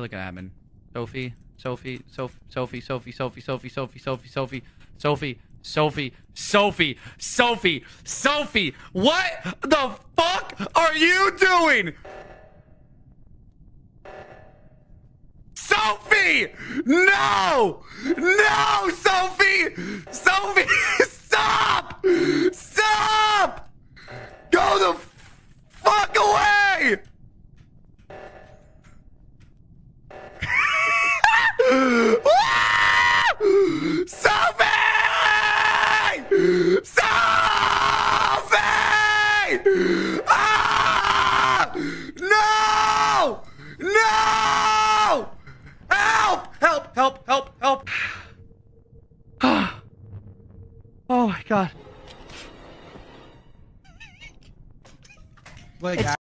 like an admin. Sophee, Sophee, Sophee, Sophee, Sophee, Sophee, Sophee, Sophie, Sophie, Sophie, Sophie, Sophie, Sophie, Sophie, Sophie. What the fuck are you doing? Sophie! No! No, Sophie! Sophie, stop! Stop! Go the fuck away! Sophie! Sophie! Ah! No! No! Help! Help! Help! Help! Help! Oh my god. Like,